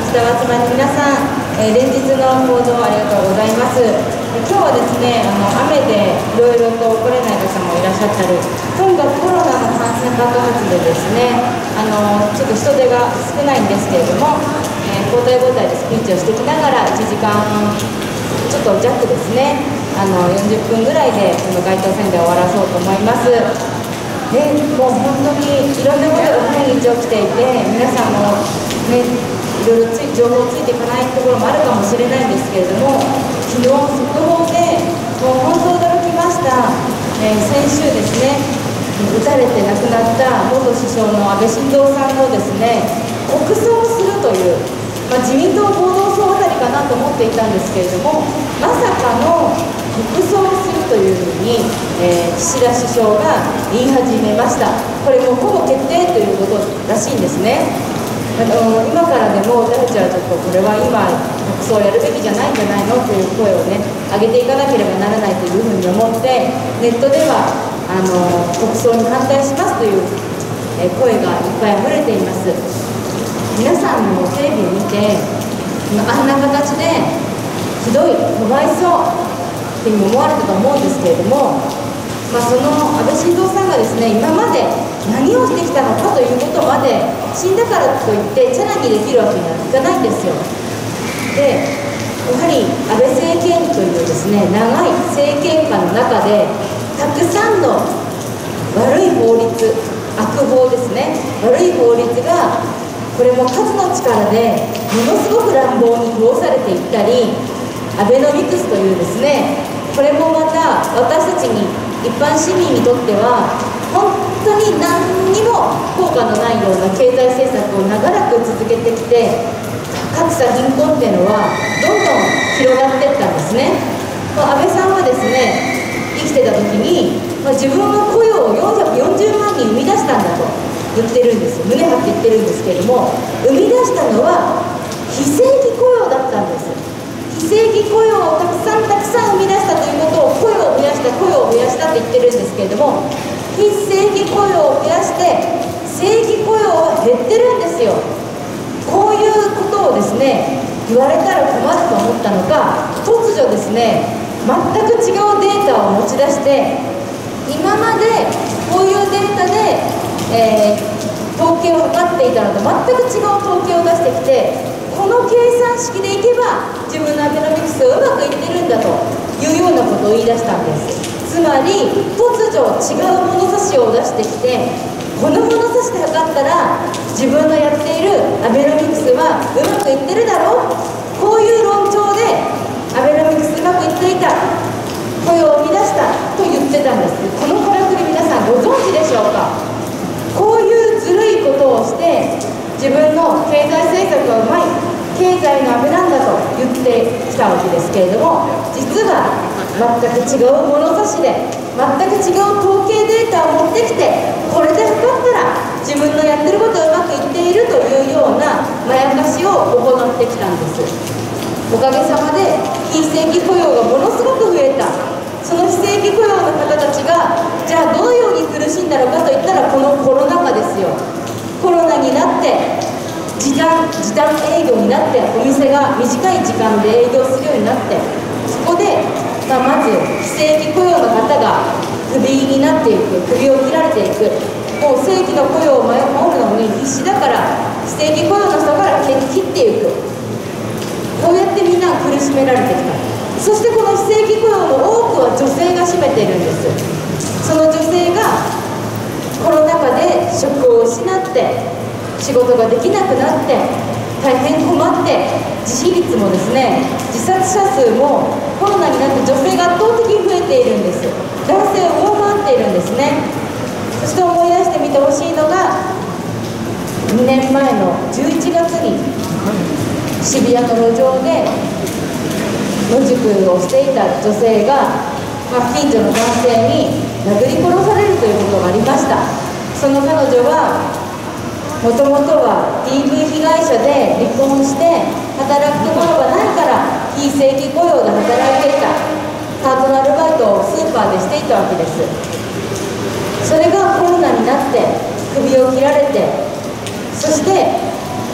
スター集まりの皆さん、連日の報道ありがとうございます。今日はですね、雨でいろいろと来れない方もいらっしゃったり、とにかくコロナの感染爆発でですね、ちょっと人手が少ないんですけれども、交代交代でスピーチをしてきながら1時間ちょっと弱ですね、40分ぐらいでこの街頭宣伝を終わらそうと思います。でもう本当にいろんなことが毎日起きていて、皆さんも、ね、いろいろ情報ついていかないところもあるかもしれないんですけれども、昨日速報でもう本当驚きました。先週ですね、撃たれて亡くなった元首相の安倍晋三さんのですね、国葬をするという、自民党合同葬あたりかなと思っていたんですけれども、まさかの国葬をするというふうに、岸田首相が言い始めました。これもうほぼ決定ということらしいんですね。今からでも私たちはちょっとこれは今国葬をやるべきじゃないんじゃないのという声をね上げていかなければならないというふうに思って、ネットでは国葬に反対しますという、声がいっぱい溢れています。皆さんもテレビを見てあんな形でひどい、かわいそうっていうふうに思われたと思うんですけれども、その安倍晋三さんがですね、今まで何をしてきたのかということまで死んだからといってチャラにできるわけにはいかないんですよ。でやはり安倍政権というですね、長い政権下の中でたくさんの悪い法律、悪法ですね、悪い法律がこれも数の力でものすごく乱暴に通されていったり、アベノミクスというですね、これもまた私たちに一般市民にとっては本当に何にも効果のないような経済政策を長らく続けてきて、格差貧困っていうのはどんどん広がっていったんですね。安倍さんはですね、生きてた時に、自分の雇用を440万人生み出したんだと言ってるんですよ。胸張って言ってるんですけれども、生み出したのは非正規雇用だったんです。非正規雇用をたくさん生み出したということを、雇用を増やしたって言ってるんですけれども、非正規雇用を増やして正規雇用は減ってるんですよ。こういうことをですね言われたら困ると思ったのか、突如ですね全く違うデータを持ち出して、今までこういうデータで、統計を測っていたのと全く違う統計を出してきて、この計算式でいけば自分のアベノミクスがうまくいってるんだというようなことを言い出したんです。つまり突如違う物差しを出してきて、この物差しで測ったら自分のやっているアベノミクスはうまくいってるだろう、こういう論調でアベノミクスうまくいっていた、雇用を生み出したと言ってたんです。このからくり皆さんご存知でしょうか。こういうずるいことをして自分の経済政策はうまい、経済の安倍なんだと言ってきたわけですけれども、実は全く違う物差しで全く違う統計データを持ってきて、これで測ったら自分のやってることがうまくいっているというようなまやかしを行ってきたんです。おかげさまで非正規雇用がものすごく増えた。その非正規雇用の方たちがじゃあどのように苦しんだのかといったら、このコロナ禍ですよ。コロナになって時短営業になって、お店が短い時間で営業するようになって、そこで、まず非正規雇用の方がクビになっていく、首を切られていく、もう正規の雇用を守るのに必死だから非正規雇用の人から切っていく、こうやってみんな苦しめられてきた。そしてこの非正規雇用の多くは女性が占めているんです。その女性がコロナ禍で職を失って仕事ができなくなって大変困って、自死率もですね、自殺者数もコロナになって女性が圧倒的に増えているんです。男性を上回っているんですね。そして思い出してみてほしいのが、2年前の11月に渋谷の路上で野宿をしていた女性が、近所の男性に殴り殺されるということがありました。その彼女はもともとは DV 被害者で離婚して働くところがないから非正規雇用で働いていた、パートナーアルバイトをスーパーでしていたわけです。それがコロナになって首を切られて、そして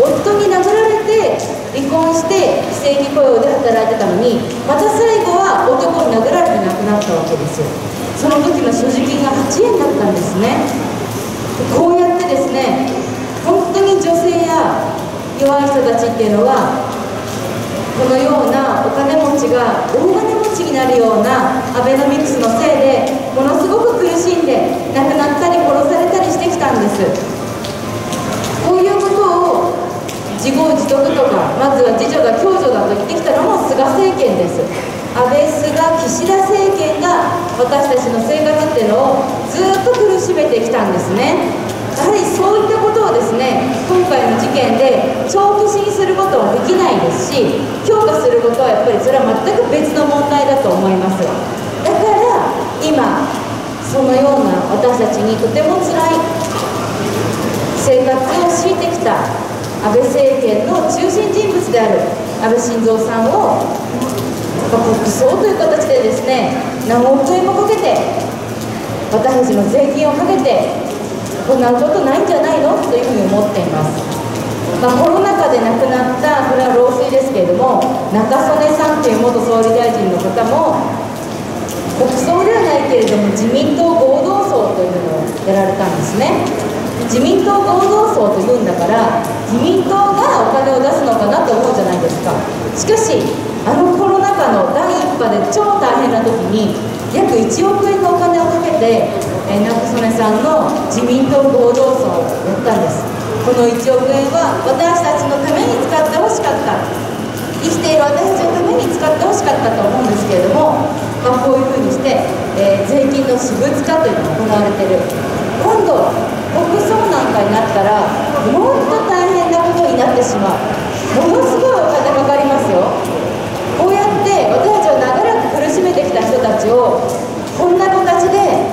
夫に殴られて離婚して非正規雇用で働いてたのに、また最後は男に殴られて亡くなったわけですよ。その時の所持金が8円だったんですね。こうやってですね、本当に女性や弱い人たちっていうのは、このようなお金持ちが大金持ちになるようなアベノミクスのせいでものすごく苦しんで亡くなったり殺されたりしてきたんです。こういうことを自業自得とか、まずは自助だ共助だと言ってきたのも菅政権です。安倍菅岸田政権が私たちの生活っていうのをずっと苦しめてきたんですね。やはりそういったことをですね、今回の事件で帳消しにすることはできないですし、強化することはやっぱりそれは全く別の問題だと思います。だから今そのような私たちにとても辛い生活を強いてきた安倍政権の中心人物である安倍晋三さんを国葬という形でですね、何億円もかけて、私たちの税金をかけて行うことないんじゃないのというふうに思っています。コロナ禍で亡くなった、これは老衰ですけれども、中曽根さんという元総理大臣の方も国葬ではないけれども自民党合同葬というのをやられたんですね。自民党合同葬というんだから自民党がお金を出すのかなと思うじゃないですか。しかしコロナ禍の第1波で超大変な時に約1億円のお金をかけて中曽根さんの自民党合同葬をやったんです。この1億円は私たちのために使ってほしかった、生きている私たちのために使ってほしかったと思うんですけれども、こういうふうにして、税金の私物化というのが行われている。今度国葬なんかになったらもっと大変なことになってしまう。ものすごいお金かかりますよ。こうやって私たちを長らく苦しめてきた人たちをこんな形で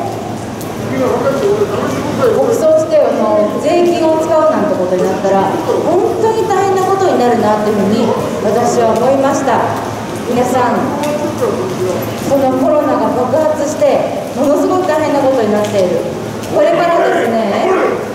国葬して税金を使うなんてことになったら本当に大変なことになるなというふうに私は思いました。皆さん、このコロナが爆発してものすごく大変なことになっている。これからですね、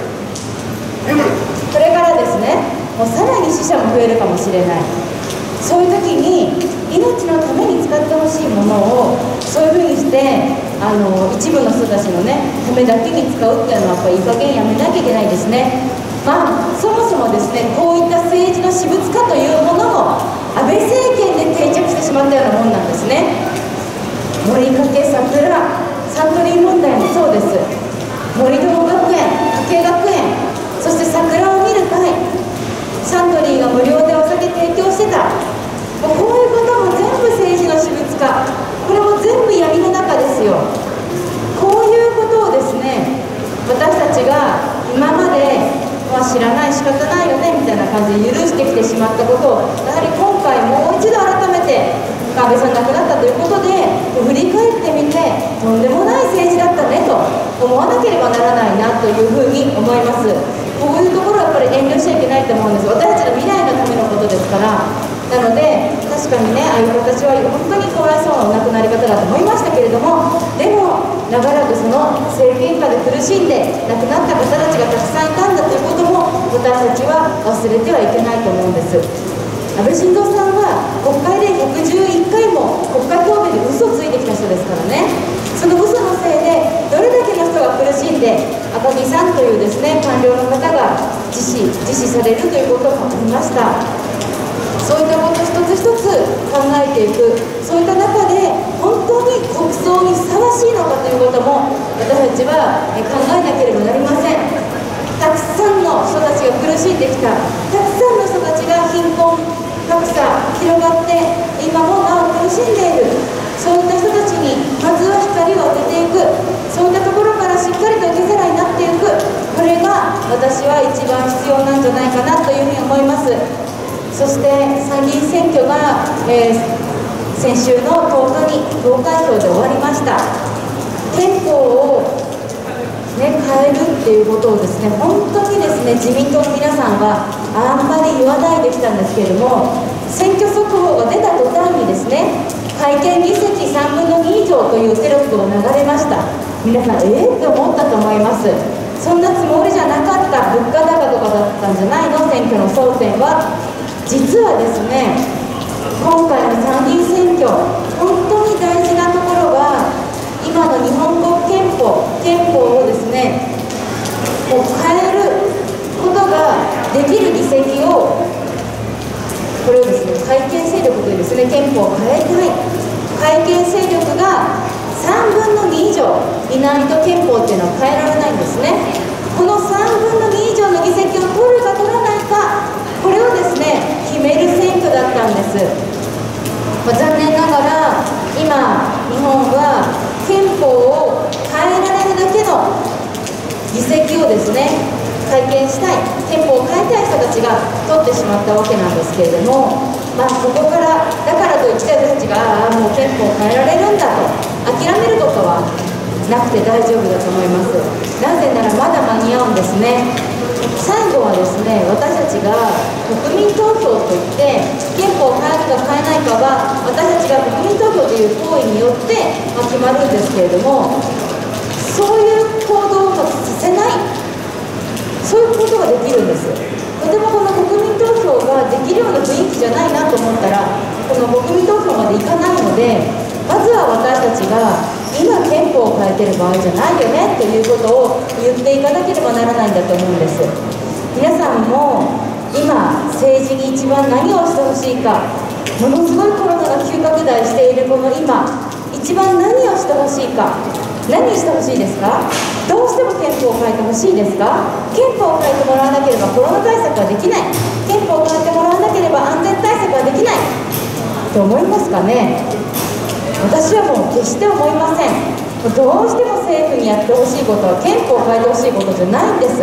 もうさらに死者も増えるかもしれない。そういう時に命のために使ってほしいものをそういうふうにして一部の人たちのねためだけに使うっていうのはやっぱりいい加減やめなきゃいけないですね。そもそもですね、こういった政治の私物化というものも安倍政権で定着してしまったようなもんなんですね。森かけ桜サントリー問題もそうです。森友学園、加計学園、そして桜を見る会、サントリーが無料でお酒提供してた、こういうことも全部政治の私物化、これも全部闇の中ですよ。こういうことをですね、私たちが今まで、知らない、仕方ないよねみたいな感じで許してきてしまったことをやはり今回もう一度改めて安倍さん亡くなったということで振り返ってみて、とんでもない政治だったねと思わなければならないなというふうに思います。こういうところはやっぱり遠慮しちゃいけないと思うんです。私たちの未来のためのことですから。なので確かにね、ああいう形は本当にかわいそうなお亡くなり方だと思いましたけれども、でも長らくその政権下で苦しんで亡くなった方たちがたくさんいたんだということも私たちは忘れてはいけないと思うんです。安倍晋三さんは国会で111回も国会答弁で嘘をついてきた人ですからね。その嘘のせいでどれだけの人が苦しんで赤木さんというですね官僚の方が自死されるということもありました。そういったこと一つ一つ考えていく、そういった中で本当に国葬にふさわしいのかということも私たちは考えなければなりません。たくさんの人たちが苦しんできた、たくさんの人たちが貧困格差広がって今もなお苦しんでいる、そういった人たちにまずは光を当てていく、そういったところからしっかりと受け皿になっていく、これが私は一番必要なんじゃないかなというふうに思います。そして参議院選挙が、先週の10日に投開票で終わりました。憲法を、変えるっていうことをですね、本当にですね自民党の皆さんはあんまり言わないできたんですけれども、選挙速報が出た途端にですね、改憲議席3分の2以上というテロップが流れました。皆さんって思ったと思います。 そんなつもりじゃなかった、物価高とかだったんじゃないの、選挙の争点は。実はですね、今回の参議院選挙、本当に大事なところは、今の日本国憲法をですね、変えることができる議席を、これをですね、改憲勢力というですね、憲法を変えたい、改憲勢力が3分の2以上いないと憲法っていうのは変えられないんですね。この3分の2以上の議席を取るか取らないか、これをですね、決める選挙だったんです。残念ながら今日本は憲法を変えられるだけの議席をですね、改憲したい、憲法を変えたい人たちが取ってしまったわけなんですけれども、ここからだからといって私たちがもう憲法を変えられるんだと諦めることはなくて大丈夫だと思います。なぜならまだ間に合うんですね。最後はですね、私たちが国民投票といって憲法を変えるか変えないかは私たちが国民投票という行為によって決まるんですけれども、そういう行動をさせない、そういうことができるんです。とてもこの国民投票ができるような雰囲気じゃないなと思ったら、この国民投票までいかないので、まずは私たちが今憲法を変えてる場合じゃないよねということを言っていかなければならないんだと思うんです。皆さんも今政治に一番何をしてほしいか、ものすごいコロナが急拡大しているこの今、一番何をしてほしいか、何してほしいですか？どうしても憲法を変えてほしいですか？憲法を変えてもらわなければコロナ対策はできない、憲法を変えてもらわなければ安全対策はできないと思いますかね？私はもう決して思いません。どうしても政府にやってほしいことは憲法を変えてほしいことじゃないんです。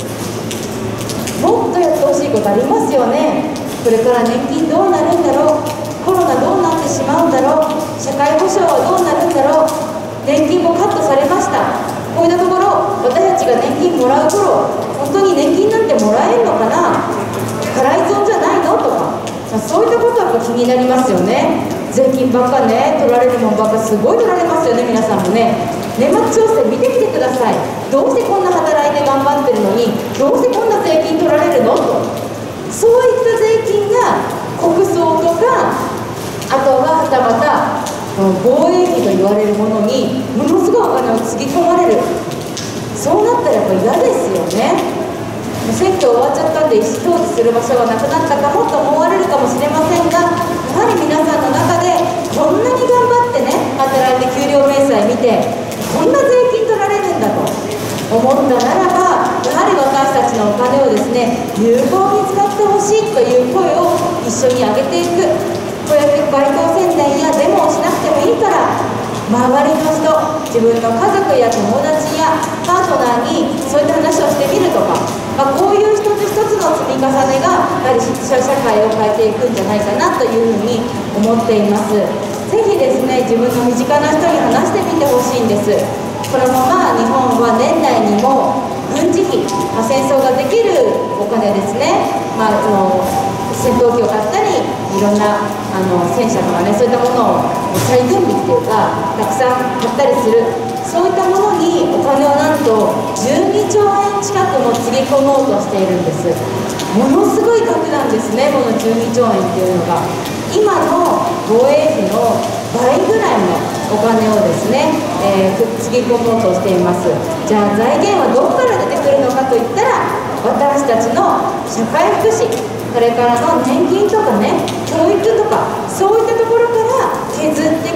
もっとやってほしいことありますよね。これから年金どうなるんだろう、コロナどうなってしまうんだろう、社会保障はどうなるんだろう、年金もカットされました。こういったところ、私たちが年金もらう頃、本当に年金なんてもらえるのかな、払い損じゃないのとか、そういったことはやっぱ気になりますよね。税金ばっかね、取られるもんばっかすごい取られますよね。皆さんもね、年末調整見てきてください。どうしてこんな働いて頑張ってるのに、どうしてこんな税金取られるのと、そういった税金が国葬とか、あとははたまた防衛費と言われるものにものすごいお金をつぎ込まれる。そうなったらやっぱ嫌ですよね。選挙終わっちゃったんで意思表示する場所がなくなったかもと思われるかもしれませんが、やはり皆さんの中でこんなに頑張ってね、働いて給料明細見てこんな税金取られるんだと思ったならば、やはり私たちのお金をですね、有効に使ってほしいという声を一緒に上げていく。こうやって街頭宣伝やデモをしなくてもいいから、周りの人、自分の家族や友達やパートナーにそういった話をしてみるとか、こういう一つ一つの積み重ねがやはり社会を変えていくんじゃないかなというふうに思っています。ぜひですね、自分の身近な人に話してみてほしいんです。このまま日本は年内にも軍事費、戦争ができるお金ですね、戦闘機を買ったり、いろんな戦車とかね、そういったものを再準備っていうか、たくさん買ったりする、そういったものにお金をなんと12兆円近くもつぎ込もうとしているんです。ものすごい額なんですね、この12兆円っていうのが。今の防衛費の倍ぐらいのお金をですね、つぎ込もうとしています。じゃあ財源はどこから出てくるのかといったら、私たちの社会福祉、それからの年金とかね、教育とか、そういったところから削って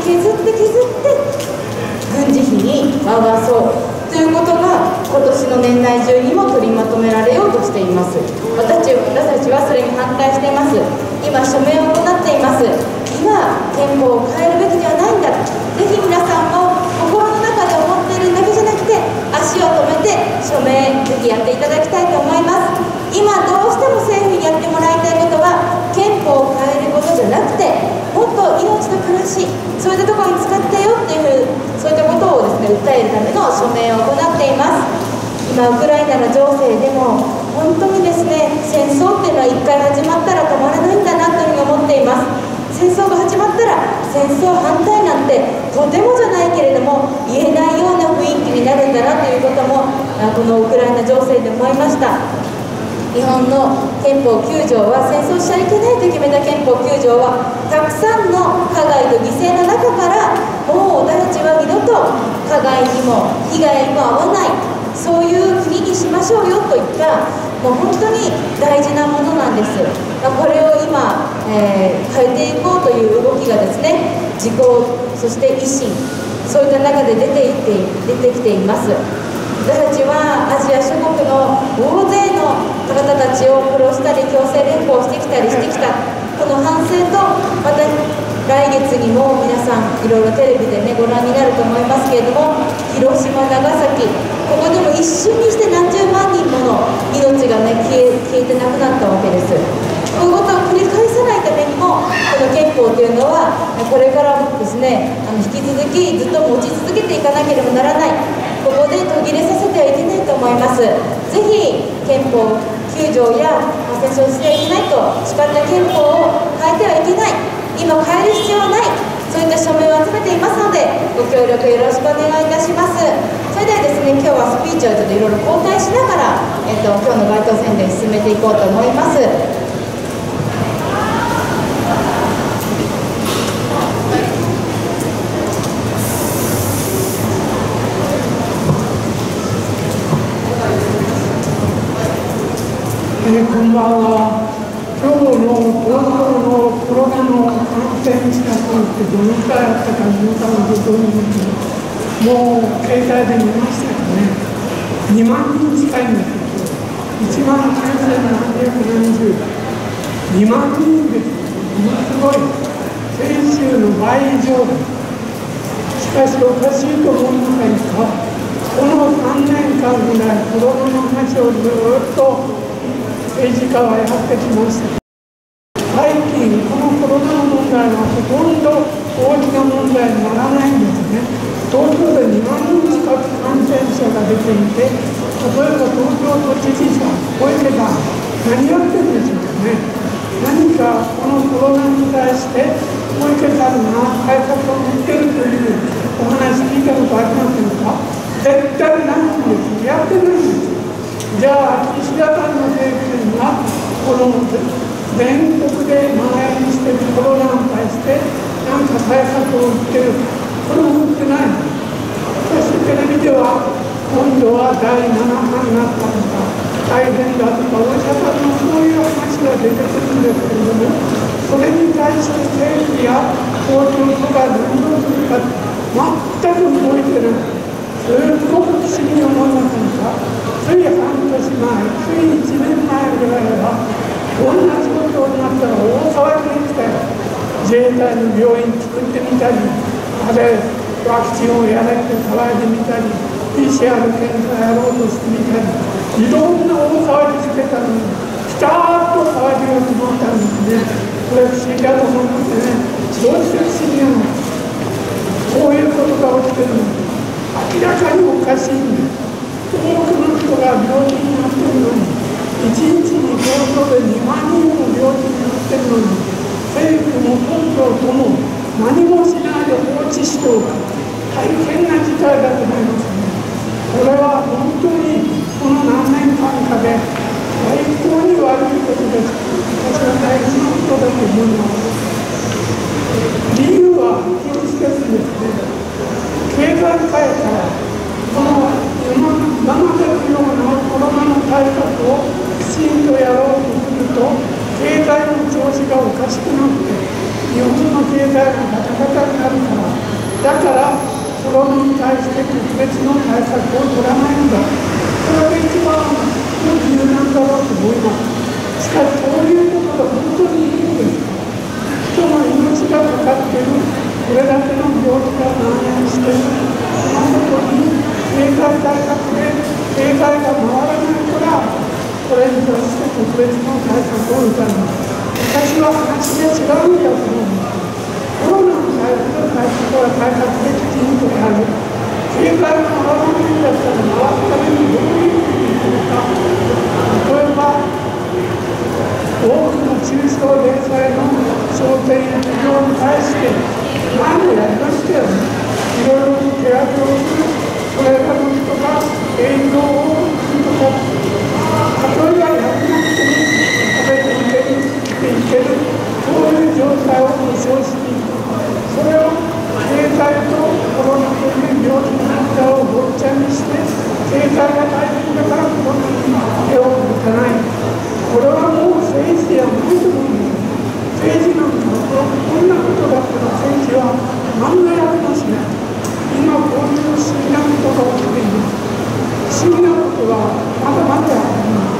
軍事費に回そうということが今年の年内中にも取りまとめられようとしています。私たちはそれに反対しています。今署名を行っています。今憲法を変えるべきではないんだ。ぜひ皆さんも心の中で思っているだけじゃなくて、足を止めて署名ぜひやっていただきたいと思います。今どうしても政府にやってもらいたいことは憲法を変えることじゃなくて、もっと命と暮らし、そういったところに使ってよっていうそういったことをですね、訴えるための署名を行っています。今ウクライナの情勢でも本当にですね、戦争っていうのは一回始まったら止まらないんだなというふうに思っています。戦争が始まったら戦争反対なんてとてもじゃないけれども言えないような雰囲気になるんだなということもこのウクライナ情思いました。日本の憲法9条は戦争しちゃいけないと決めた憲法9条はたくさんの加害と犠牲の中からもう私たちは二度と加害にも被害にも遭わない、そういう国にしましょうよといったもう本当に大事なものなんです。これを今、変えていこうという動きがですね、自公そして維新、そういった中で出てきています。私たちはアジア諸国の大勢の方たちを殺したり強制連行してきたこの反省と、また来月にも皆さんいろいろテレビでねご覧になると思いますけれども、広島、長崎、ここにも一瞬にして何十万人もの命がね消えてなくなったわけです。こういうことを繰り返さないためにも、この憲法というのはこれからもですね、引き続きずっと持ち続けていかなければならない、ここで途切れさせてはいけないと思います。ぜひ憲法9条や戦争してはいけないと誓った憲法を変えてはいけない、今変える必要はない、そういった署名を集めていますので、ご協力よろしくお願いいたします。それではですね、今日はスピーチをちょっといろいろ交代しながら、今日の街頭宣伝進めていこうと思います。 こんばんは。今日の東京のコロナの感染者数ってどのくらいあったか皆さんご存知ですか？もう携帯で見ましたよね。2万人近いんですよ。1万9770。2万人です。ものすごい。先週の倍以上です。しかしおかしいと思いませんか？この3年間ぐらいコロナの話をずっと政治家はやってきました。最近このコロナの問題はほとんど大きな問題にならないんですね。東京で2万人近く感染者が出ていて、例えば東京都知事さん、小池さん、何やってるんでしょうかね。何かこのコロナに対して小池さんが対策を打っているというお話聞いたことありませんか？絶対ないんです。やってないんです。じゃあ岸田さんの政権がこの全国で蔓延しているコロナに対して何か対策を打ってる、これも打ってない。しかしテレビでは今度は第7波になったとか大変だとかお医者さんのそういう話が出てくるんですけれども、それに対して政府や東京都が何をするか全く動いてない。すごく不思議に思いませんか？つい半年前、つい1年前ぐらいはこんな仕事になったら大騒ぎでしたよ。自衛隊の病院作ってみたり、あれワクチンをやれって騒いでみたり、 PCR 検査やろうとしてみたり、いろんな大騒ぎしてたのにピタッと騒ぎが止まったんですね。これ不思議だと思いますね。どうして不思議なの？こういうことが起きてるのに明らかにおかしいんです。多くの人が病気になっているのに、1日に東京で2万人も病気になっているのに、政府も東京都も何もしないで放置しておく、大変な事態だと思いますね。これは本当にこの何年間かで最高に悪いことです。私は大事なことだと思います。理由は一つですね。経済界からこの今までのようなコロナの対策をきちんとやろうとすると、経済の調子がおかしくなって日本の経済がガタガタになるから、コロナに対して特別の対策を取らないんだ。それが一番の理由なんだろうと思います。しかしそういうことが本当にいいんですか？人の命がかかっている、これだけの病気が蔓延している、そのことに経済対策で経済が回らないから、これに対して特別の対策を打たない。私は話で違うんだと思うんです。コロナに対する対策は対策できちんとやる。経済が回らないんだったら回すためにどういうふうにするか。例えば多くの中小零細の商店や企業に対して前もやりましたよね。いろいろと手当てをする、それらの人が営業をするとか、 はやらなくても食べていける、生きていける、そういう状態を保障していく。それを経済とコロナという病気の間をごっちゃにして、経済が大変だからコロナに手を打たない。これはもう政治ではないと思うんです。政治なんかこんなことだったら政治は何の役もしない。今こういう不思議なことが起きています。不思議なことはまだまだあります。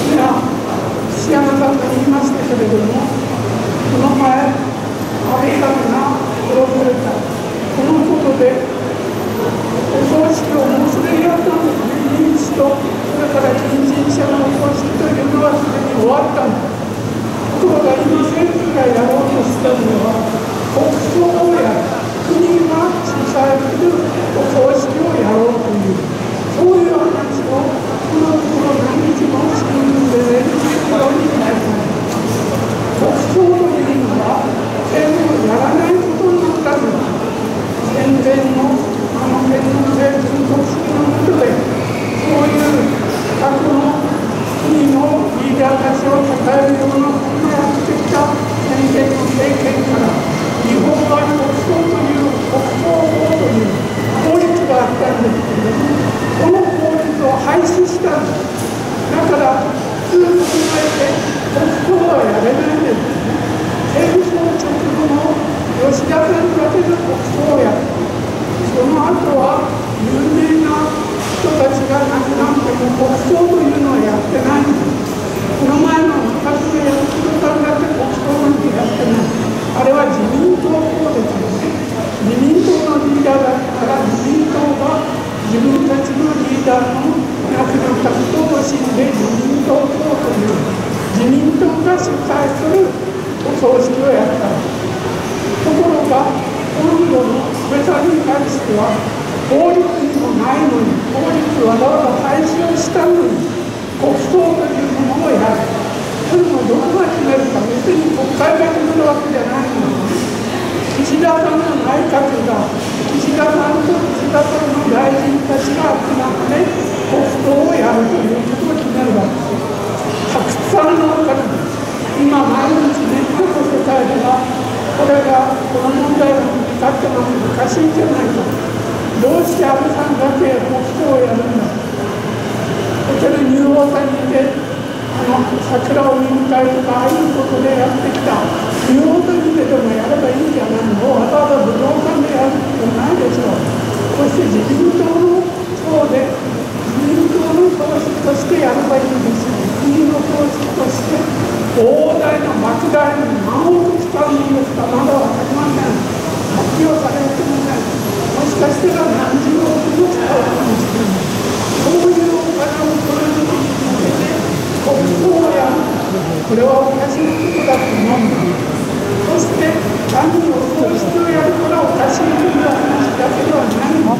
今、岸山さんが言いましたけれども、この前、安倍さんが殺された。このことで、お葬式をもうすでにやったんですね。認知と、それから近親者のお葬式というのはすでに終わったんです。ところが今、政府がやろうとしたのは、国葬をやる。国が主催するお葬式をやろうという、そういう話をこのところ何日も新聞で連日のように書いてある。国葬というのは戦後やらないことになったんです。戦前の天皇制軍国主義のもとで、そういう各の国のリーダーたちを支えるようなことをやってきた先見の政権から、日本は国葬という国葬法という法律があったんですけれども、この法律を廃止したんです。だから普通に考えて国葬はやれないんですね。戦争直後の吉田さんだけが国葬をやる。その後は有名な人たちが亡くなっても国葬というのはやってないんです。この前の中曽根康弘さんだって国葬なんてやってない。あれは自民党法ですよね。自民党のリーダーだったから、自民党が自分たちのリーダーの亡くなったことを惜しんで自民党法という自民党が主催するお葬式をやった。ところが今度の安倍さんに関しては法律にもないのに、法律わざわざ廃止をしたのに国葬というものをやる。それもどこが決めるか、別に国会が決めるわけじゃないのに、岸田さんの内閣が、岸田さんと岸田さんの大臣たちが集まって国葬をやるということを決めるわけです。たくさんのお金です。今、毎日ネットの世界では、これが、この問題が見つかっても難しいんじゃないか。どうして安倍さんだけ国葬をやるんだ。ホテルニューオータニで桜を見たりとか、ああいうことでやってきた。ニューオータニででもやればいいんじゃないの。わざわざ武道館でやる必要ないでしょう。そして自民党の葬で、自民党の葬式としてやればいいんですよ。国の葬式として、膨大な莫大な何億使うんですか、まだ分かりません。発表されてません。もしかしたら何十億も使うかもしれない。そういうお金を取るときに向けて、国葬をやる。これはおかしいことだと思うんです。そして、単にお葬式をやるからおかしいという話だけではないんです。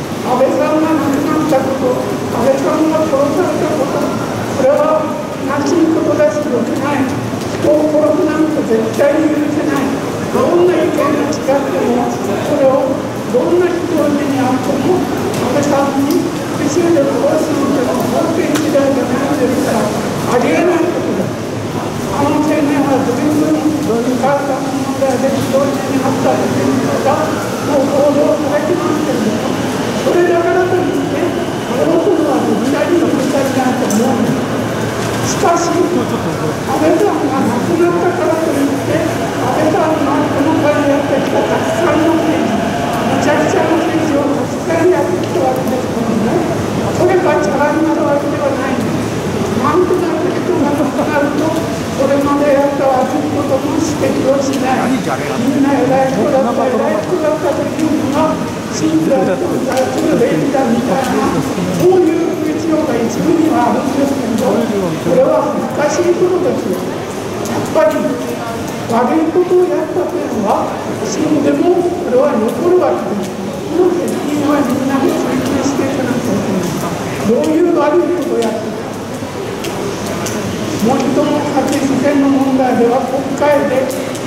安倍さんが亡くなったこと、安倍さんが殺されたこと、これは悲しいことだし、良くない。人を殺すなんて絶対に許せない。どんな意見が違っても、それをどんな人にあっても、安倍さんに復讐で殺すのでは法廷時代がないですから、ありえないことです。あの青年は随分、お母さんの問題で人質にあったということが、もう報道されてますけれども、それだからといって、殺すのは絶対に許されないと思うんです。しかし、安倍さんが亡くなったからといって、安倍さんがこの場にやってきたたくさんの政治、めちゃくちゃな政治をたくさんやってきたわけですけども、それがチャラになるわけではないんです。なんとなく人が亡くなると、それまでやった悪いことも指摘をしない。みんな偉い人だった、偉い人だったというのが、信者と存在するべきだみたいな、そういう風潮が一部にはあるんですけど、これは難しいことですよ。やっぱり悪いことをやったというのは、死んでもこれは残るわけです。この責任はみんなで追及していかなきゃいけない。どういう悪いことをやってた。もう一度も核事件の問題では国会で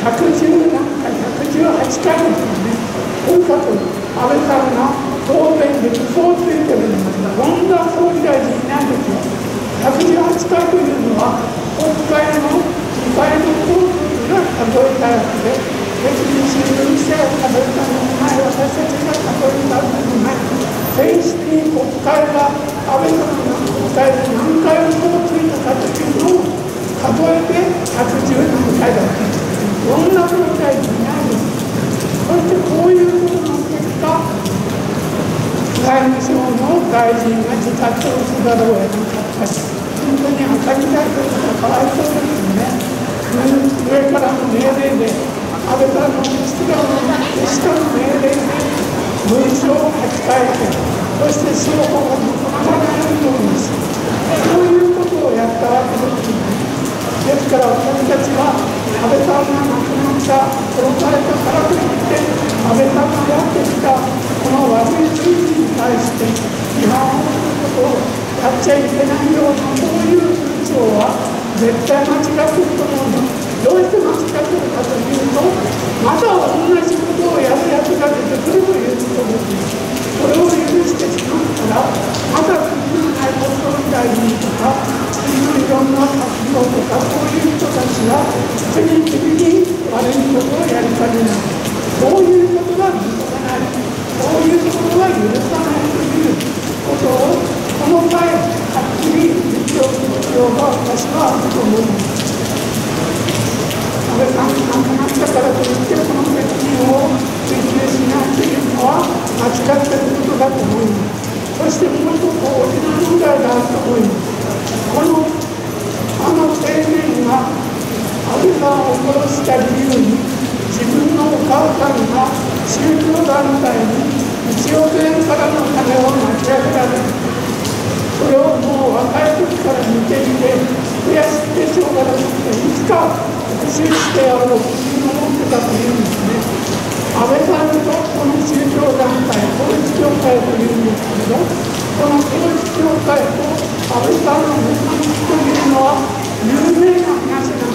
110何回、118回ですよね。とにかく安倍さんが答弁で嘘をついてるんですが、こんな総理大臣いないですよ。 118回というのは、国会の2回の公文が数えたやつで、別に新聞社が数えたのもない、私たちが数えたのもない、正式に国会が安倍さんの国会で何回もついたかというのを数えて117回だった。どんな状態にないです。そしてこういうことの結果、外務省の大臣が自殺をせざるを得なかったり、本当に赤木大統領がかわいそうですね。上からの命令で、安倍さんの口からの下の命令で文章を書き換えて、そして証拠が残らないようにする。そういうことをやったわけですね。ですから私たちは安倍さんが亡くなった、殺されたからといって、安倍さんがやってきたこの悪い人事に対して批判をすることをやっちゃいけないような、そういう風潮は絶対間違っていると思うんです。どうして間違っているかというと、また同じことをやるやつが出てくるということです。これを許してしまったら、また次の内閣総理大臣とか、次のいろんな活動とか、そういう人たちが次々に悪いことをやりかねない。そういうことは許さない。そういうことは許さないということを、この際、はっきり言っておく必要が私はあると思います。安倍さんが亡くなったからといって、この責任を追及しないというのは間違っていることだと思います。そしてもう一つ大きな問題があると思います。この青年が安倍さんを殺した理由に、自分のお母さんが宗教団体に1億円からの金を巻き上げられる。それをもう若い時から見ていて、悔しくてしょうがなくて、いつか復讐してやろうと思ってたというんですね。安倍さんとこの宗教団体、統一教会というんですけど、この統一教会と安倍さんの結びつきというのは有名な話なんです。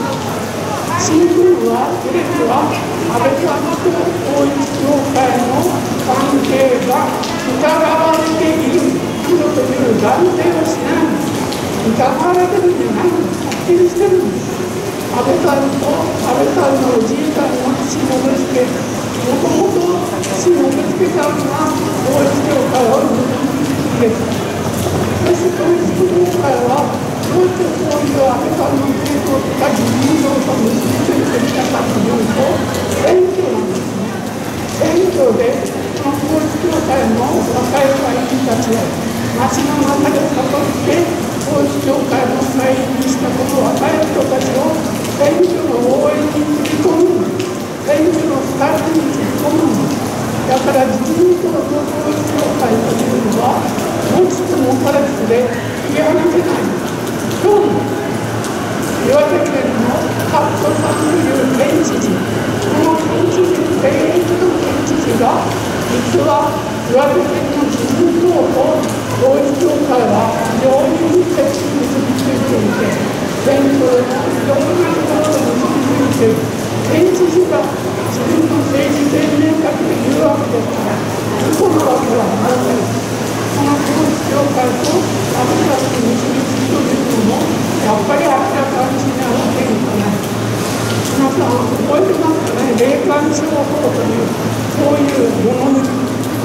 新聞は、テレビは、安倍さんと統一教会の関係が疑われているという断定をしないんです。疑われてるんじゃないんです。はっきりしてるんです。安倍さんと安倍さんのおじいさんの岸信介、もともと岸信介さんが統一教会を結びつけた。そして統一教会はどうしてそういう安倍さんの政党とか自民党と結びついてきたかというと、選挙なんですね。選挙でこの統一教会の若い会員たちを街の中で誘って、統一教会の会員にしたこの若い人たちを選挙の応援に突き込む、選挙のスタートに突き込む。だから自民党と統一教会というのは、持ちつ持たれつで切り離せない。今日も岩手県のカットさんという県知事、この県知事、現役の県知事が、実は岩手県の自民党と統一教会は非常に密接に結びついていて、選挙でもいろんなところで結びついている。県知事が自分の政治生命学で言うわけですから、嘘なわけはありません。この統一教会と安倍さんの結びつきというのも、やっぱり明らかにしないわけにいかない。皆さん覚えてますかね、霊感商法という、そういうものに、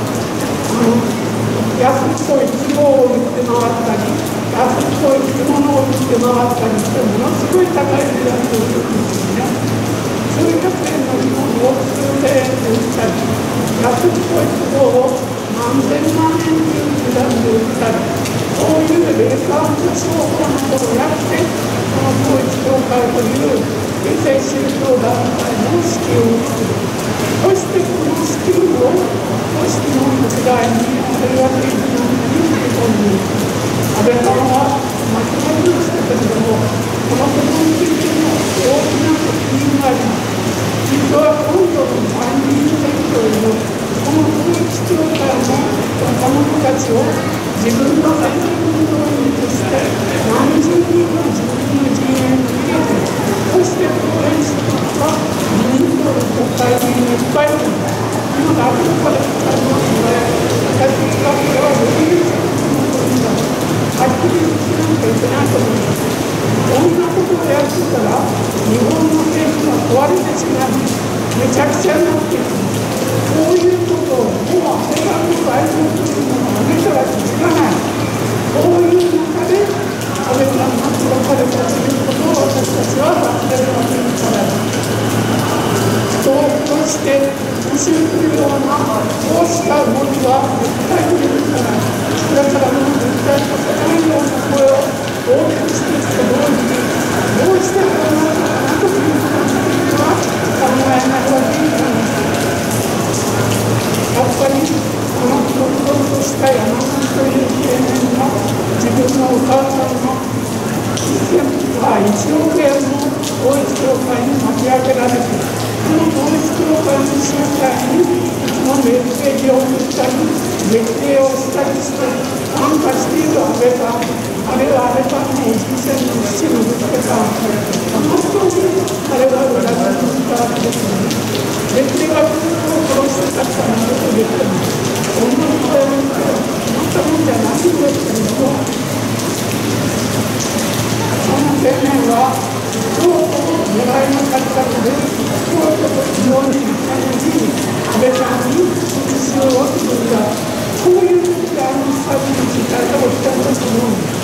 安っぽい希望を売って回ったり、安っぽい着物を売って回ったりして、ものすごい高い値段で売るんですよね。数百円の着物を数千円で売ったり、安っぽい希望を何千万円という値段で売ったり、そういう霊感商法のことをやって、この統一教会という非正宗教団体の資金を作る。そしてこの資金を組織の時代に、あるいは政治の国に振り込んでいる。安倍さんは亡くなりましたけれども、このことについても大きな責任があります。実は今度の参議院選挙でも、この統一教会の若者たちを自分の選挙運動員として何十人も自分の陣営に入れて、そして応援するのは自民党の国会議員いっぱいいる。今が明らかでありますので、私はこれはどういう責任を取るんだろう。はっきり言ってなんかいけないと思がね、めちゃくちゃになっている。こういうことをもうアメリカの外交というものを上げたら気づかない。こういう中で安倍さんが殺されたということを私たちは忘れるわけにいかない。人を殺して復讐するようなこうした動きは絶対に許さない。これからも絶対にさせないような声を大きくしていくと同時に、どうしてこうなったかなということは考えないわけにいかない。やっぱりこの人々とした山上という青年の自分のお母さんの1億円の統一教会に巻き上げられて、この統一教会の集会にいつもメッセージを送ったり、月経をしたりして参加している安倍さん、あれは安倍さんのおじいちゃんの父のぶつけた、本当にあれは裏切りしたわけですよね。月経がずっと殺してたからなこと言っても、そんなことを言ってなったもんじゃないんですけれども、その青年は京都の狙いの勝ち方で、京都と非常に立派に安倍さんに復讐をするんだ。こういう時代のサービスに対しておっしゃったと思うんです。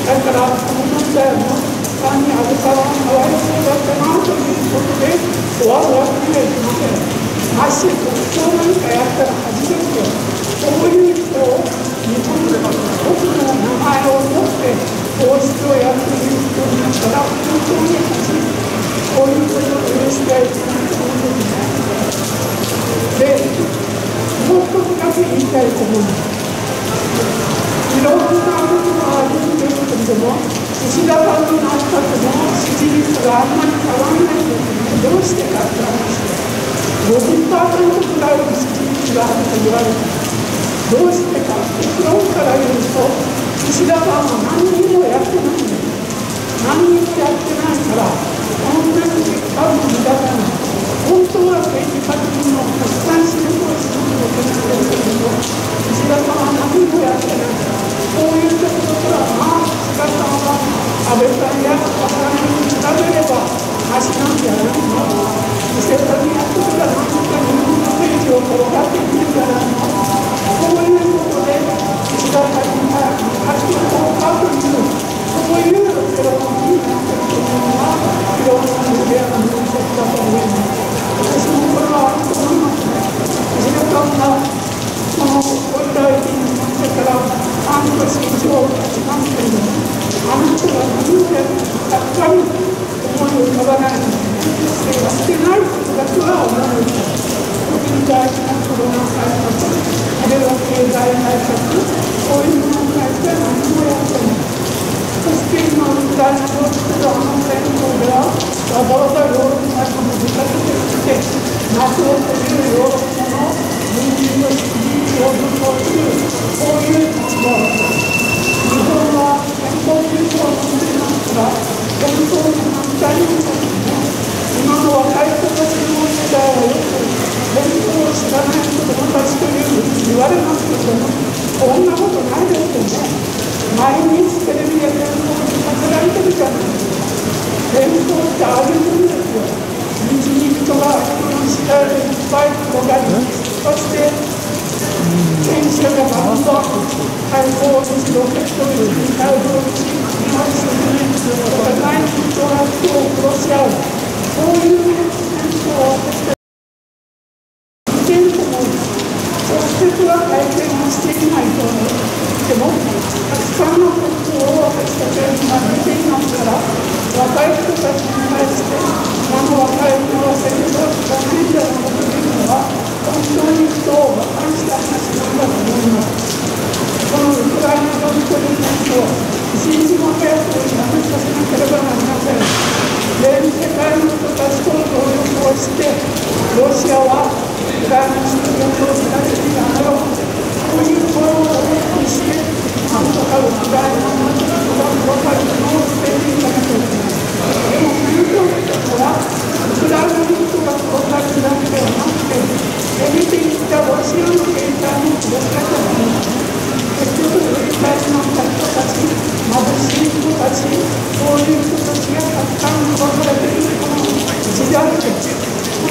だから、この問題も単に安倍さんはかわいそうだったなということで終わるわけにはいきません。まして国葬なんかやったら恥ですよ。そういう人を日本で僕の名前を持って皇室をやっている人になったら本当に恥。こういうことを許してはいけないと思うんですね。で、もう一つだけ言いたいと思います。いろんなことがあるんですけれども、岸田さんの内閣の支持率があんまり変わらないんですね。どうしてかって話で、50% ぐらいの支持率があると言われています。どうしてか、結論から言うと、岸田さんは何にもやってないんです。何にもやってないから、こんなに結果も無駄だな。本当は政治家のたくさん仕事をすることなんですけれども、岸田さんは何もやってない。こういうところから、岸田さんは安倍さんや安倍さんに比べれば、マシなんじゃないの。見せたにやってたら、何とか日本の政治を転がっていくんじゃないの。こういうことで、岸田さんが勝ち取ったという、そういう世論になっているというのは、いろんなメディアの分析だと思います。私もこれはあると思いますね。岸田さんがこの総理大臣になってから半年以上経ちますけれども、あの人は何をやってやっぱり思いを浮かばないので、やってないことだけは思い浮かぶ。特に大事なコロナ対策、あるいは経済対策、こういうものに対しては何もやってない。そして今、ウクライナを作るあの戦争では、わざわざヨーロッパにも出かけてきて、NATOというヨーロッパの軍人の指示を武装する、こういう立場をです。日本は憲法9条の国ですが、本当に反対にですね、今の若い人たちの世代はよく、憲法を知らない子どもたちという言われますけれども、こんなことないですよね。毎日テレビで憲法にさせられてるじゃないですか。憲法ってああいうもんですよ。日人がこの時代でいっぱい広がり、そして戦車がバンバン対抗日ロケットでミサイルを撃ち、今すぐにお互いに人が人を殺し合う。そういう戦争を私たち見ていると思います。直接は体験をしていないと思います。でも、たくさんのことを私たちは今見ていますから、若い人たちに対して、若い人は戦争しかないんだというのは、本当に人を馬鹿にした話なんだと思います。このウクライナの戦争、一日も早くやめさせなければなりません。全世界の人たちと協力をして、ロシアはウクライナ侵略をしなければならない。こういう声を大きくして、なんとかウクライナの人が分かるのを捨てていかなきゃいけない。でも、言うことは、ウクライナの人が殺されるだけではなくて、攻めていったロシアの経済も殺されたと思います。結局、兵隊になった人たち、貧しい人たち、そういう人たちがたくさん殺されているこの時代です。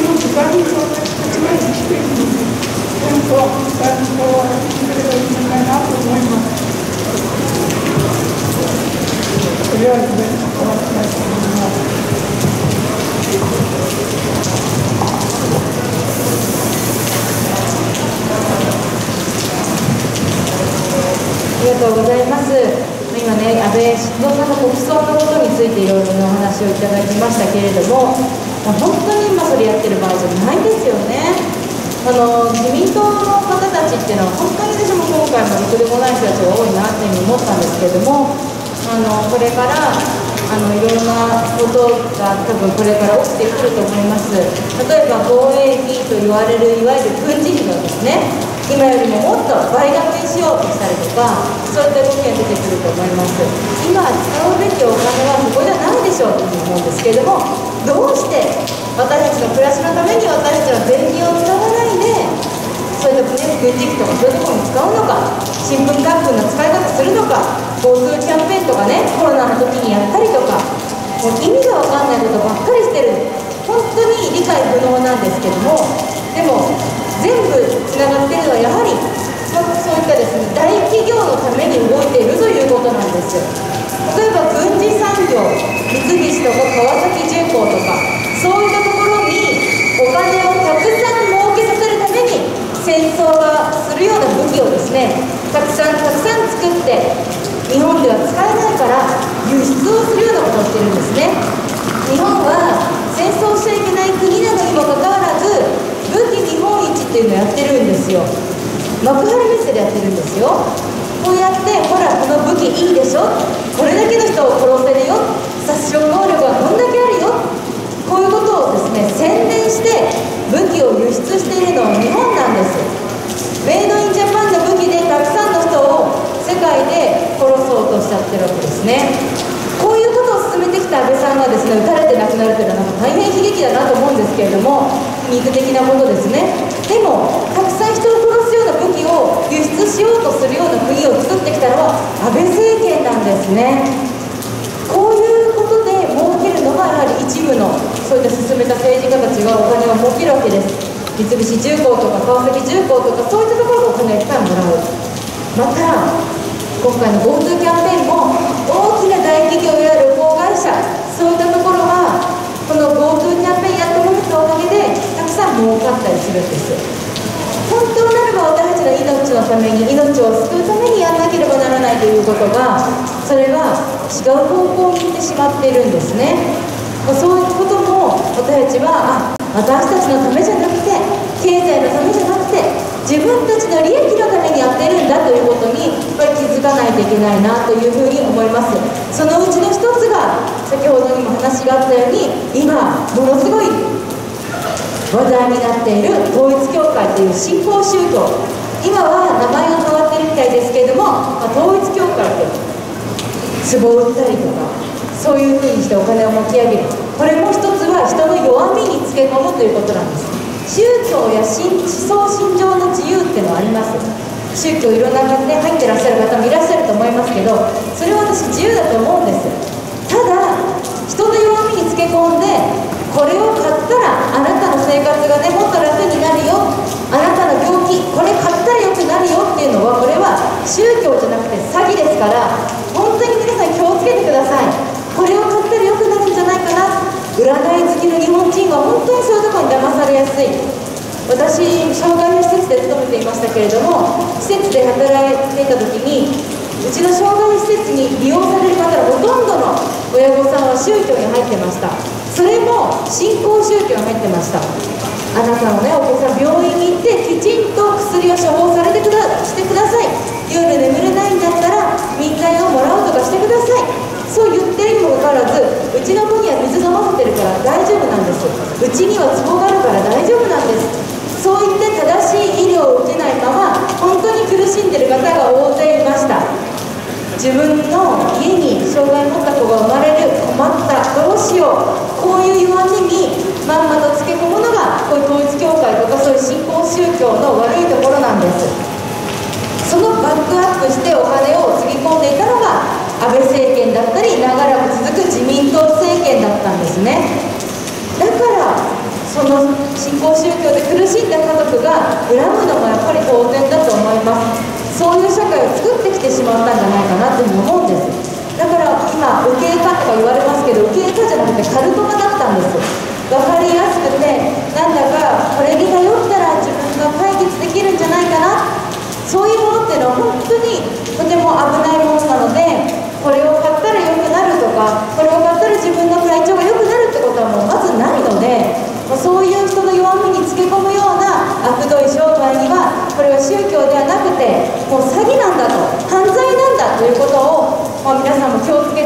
ていろいろなお話をいただきましたけれども、本当に今それやってる場合じゃないんですよね。自民党の方たちっていうのは本当に私も今回もろくでもない人たちが多いなっていうふうに思ったんですけれども、これからいろんなことが多分これから起きてくると思います。例えば防衛費と言われるいわゆる軍事費がですね、今よりももっと倍額にしようとしたりとか、そういった動きが出てくると思います。今使うべきお金はそこじゃないでしょうというふうに思うんですけれども、どうして私たちの暮らしのために私たちの税金を使わないで、そういった、ね、軍事費とかそういうところに使うのか、新聞刊文の使い方するのか、GoToキャンペーンとかね、コロナの時にやったりとか、もう意味が分かんないことばっかりしてる、本当に理解不能なんですけども、でも全部つながっているのはやはり、そういったですね、大企業のために動いているということなんですよ。例えば軍事産業、三菱とか川崎重工とか、そういったところにお金をたくさん儲けさせるために戦争がするような武器をですね、たくさん作って日本では使えないから輸出をするようなことをしてるんですね。日本は戦争しちゃいけない国なのにもかかわらず武器見本市っていうのをやってるんですよ。幕張メッセでやってるんですよ。こうやってほらこの武器いいでしょ、これだけの人を殺せるよ、殺傷能力はこんだけあるよ、こういうことをですね宣伝して武器を輸出しているのは日本なんです。メイドインジャパンの武器でたくさんの人を世界で殺そうとしちゃってるわけですね。こういうことを進めてきた安倍さんがですね撃たれて亡くなるというのはなんか大変悲劇だなと思うんですけれども、皮肉的なことですね。でもたくさん人を殺すような武器を輸出しようとするような国を作ってきたのは安倍政権なんですね。こういうことで儲けるのがやはり一部のそういった進めた政治家たちがお金を儲けるわけです。三菱重工とか川崎重工とかそういったところでお金をいっぱいもらう。また今回の GoTo キャンペーンも大きな大企業や旅行会社、そういったところはこの GoTo キャンペーンやってもらったおかげでたくさん儲かったりするんです。本当ならば私たちの命のために、命を救うためにやらなければならないということが、それが違う方向に行ってしまっているんですね。そういうことも私たちは私たちのためじゃなくて、経済のためじゃなくて自分たちの利益のためにやってるんだということにやっぱり気づかないといけないなというふうに思います。そのうちの一つが先ほどにも話があったように、今ものすごい話題になっている統一教会という新興宗教、今は名前が変わってるみたいですけれども、統一教会って壺を売ったりとかそういうふうにしてお金を巻き上げる、これも一つは人の弱みにつけ込むということなんです。宗教や思想信条の自由っていうのはあります。宗教いろんな感じで入ってらっしゃる方もいらっしゃると思いますけど、それは私自由だと思うんです。ただ人の弱みにつけ込んで、これを買ったらあなたの生活がねもっと楽になるよ、あなたの病気これ買ったら良くなるよっていうのは、これは宗教じゃなくて詐欺ですから、本当に皆さん気をつけてください。これを買ったら良くなるんじゃないかな、占い好きの日本人は本当にそういうところに騙されやすい。私障害の施設で勤めていましたけれども、施設で働いていた時にうちの障害施設に利用される方のほとんどの親御さんは宗教に入ってました。それも新興宗教に入ってました。あなたのねお子さん病院に行ってきちんと薬を処方されてしてください、夜眠れないんだったら民剤をもらうとかしてください、そう言ってるにもかかわらず、うちの子には水飲ませてるから大丈夫なんです、うちには壺があるから大丈夫なんです。そう言って正しい医療を受けないまま本当に苦しんでる方が大勢いました。自分の家に障害を持った子が生まれる、困った、どうしよう、こういう弱みにまんまとつけ込むのがこういう統一教会とかそういう新興宗教の悪いところなんです。そのバックアップしてお金をつぎ込んでいたのが安倍政権だったり、長らく続く自民党政権だったんですね。だからその新興宗教で苦しんだ家族が恨むのもやっぱり当然だと思います。そういう社会を作ってきてしまったんじゃないかなというふうに思うんです。だから今右傾化とか言われますけど、右傾化じゃなくてカルト化だったんです。分かりやすくて、なんだかこれに頼ったら自分が解決できるんじゃないかな、そういうものっていうのは本当にとても危ないものなので、これを買ったら良くなるとか、これを買ったら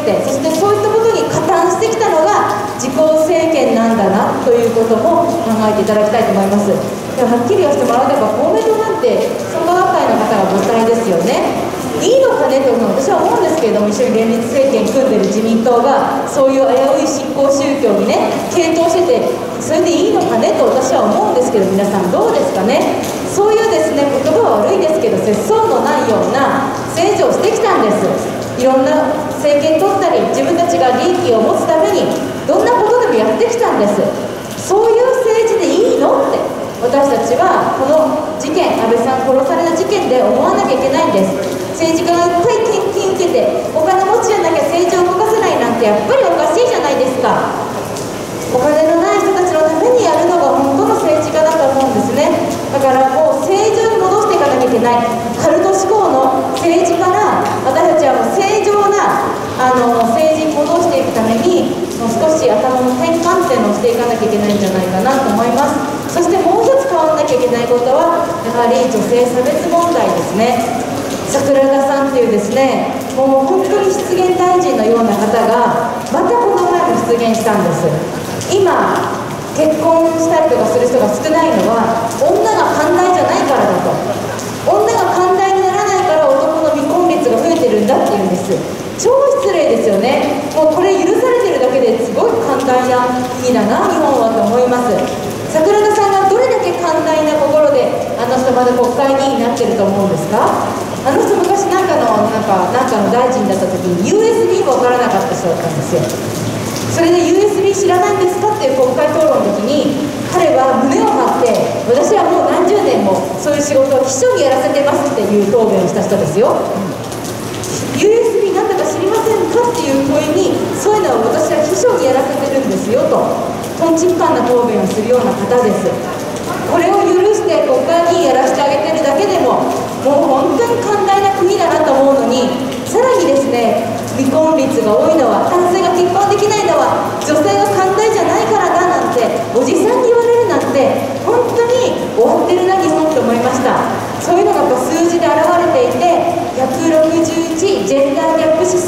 て、そしてそういったことに加担してきたのが自公政権なんだなということも考えていただきたいと思います。ではっきり言わせてもらえば、公明党なんて創価学会の方が母体ですよね。いいのかねと私は思うんですけれども、一緒に連立政権組んでる自民党がそういう危うい新興宗教にね傾倒してて、それでいいのかねと私は思うんですけど、皆さんどうですかね。そういうですね、言葉は悪いですけど、節操のないような政治をしてきたんです。いろんな政権取ったり、自分たちが利益を持つためにどんなことでもやってきたんです。そういう政治でいいのって私たちはこの事件、安倍さん殺された事件で思わなきゃいけないんです。政治家がいっぱい献金受けてお金持ちじゃなきゃ政治を動かせないなんてやっぱりおかしいじゃないですか。お金のない人たちのためにやるのが本当の政治家だと思うんですね。だからもう正常に戻していかなきゃいけない。カルト思考の政治から私たちはもう正常な政治に戻していくためにもう少し頭の転換点をしていかなきゃいけないんじゃないかなと思います。そしてもう一つ変わらなきゃいけないことはやはり女性差別問題ですね。桜田さんっていうですね、もう本当に失言大臣のような方がまたこの前も出現したんです。今結婚したりとかする人が少ないのは女が寛大じゃないからだと。女が寛大にならないから男の未婚率が増えてるんだっていうんです。超失礼ですよね。もうこれ許されてるだけですごい寛大な国だな日本はと思います。桜田さんがどれだけ寛大な心であの人まだ国会議員になってると思うんですか。あの人昔なんかの大臣だった時に USB も分からなかった人だったんですよ。それで USB 知らないんですかっていう国会討論の時に彼は胸を張って、私はもう何十年もそういう仕事を秘書にやらせてますっていう答弁をした人ですよ。USB なんだか知りませんかっていう問いに、そういうのは私は秘書にやらせてるんですよととんちんかんな答弁をするような方です。これを許して国会議員やらせてあげてるだけでももう本当に寛大な国だなと思うのに、さらにですね、未婚率が多いのは、男性が結婚できないのは女性が寛大じゃないからだなんておじさんに言われるなんて本当に終わってるな日本と思いました。そういうのが数字で表れていて、161ジェンダーギャップ指数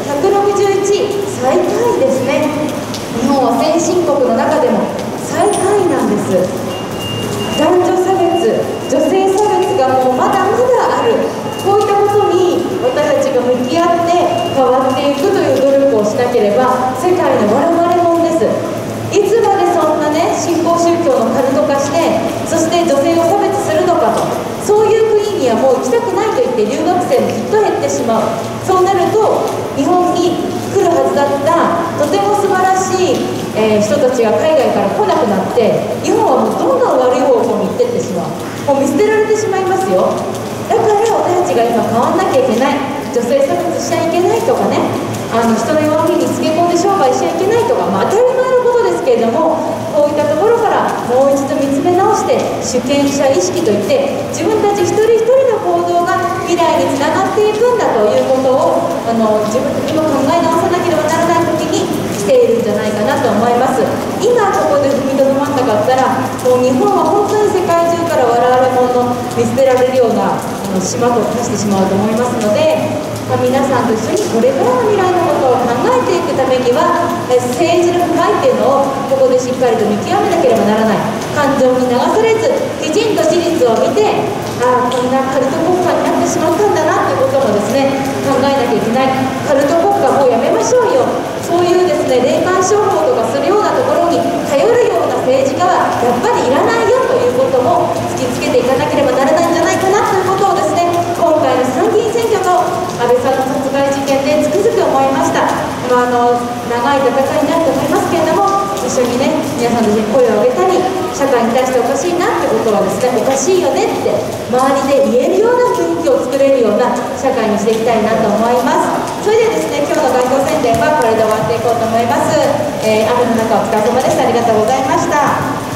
161最下位ですね。日本は先進国の中でも最下位なんです。男女差別、女性差別がもうまだまだある。こういったことに私たちが向き合って変わっていくという努力をしなければ世界の我々もんです。いつまでそんなね新興宗教のカルト化して、そして女性を差別するのかと、そういう国にはもう行きたくないと言って留学生もきっと減ってしまう。そうなると日本に来るはずだったとても素晴らしい、人たちが海外から来なくなって、日本はもうどんどん悪い方向に行ってってしまう。もう見捨てられてしまいますよ。だから私たちが今変わんなきゃいけない。女性差別しちゃいけないとかね、人の弱みにつけ込んで商売しちゃいけないとか、当たり前のことですけれども、こういったところからもう一度見つめ直して主権者意識といって、自分たち一人一人の行動が未来につながっていくんだということを自分たちも考え直さなければならない時に来ているんじゃないかなと思います。今ここで踏みとどまったかったら、もう日本は本当に世界中から我々もの見捨てられるような島と化してしまうと思いますので、皆さんと一緒にこれからの未来のことを考えていくためには、政治の腐敗っていうのをここでしっかりと見極めなければならない。感情に流されずきちんと事実を見て、こんなカルト国家になってしまったんだなということもですね考えなきゃいけない。カルト国家もうやめましょうよ。そういうですね霊感商法とかするようなところに頼るような政治家はやっぱりいらないよということも突きつけていかなければならないんじゃないかなということをですね、今回の参議院選挙と安倍さんの殺害事件でつくづく思いました。長い戦いになると思いますけれども、一緒にね皆さんと声を上げたり、社会に対しておかしいなってことはですね、おかしいよねって周りで言えるような雰囲気を作れるような社会にしていきたいなと思います。それでですね、今日の外交宣伝はこれで終わっていこうと思います。雨の中お疲れ様でした。ありがとうございました。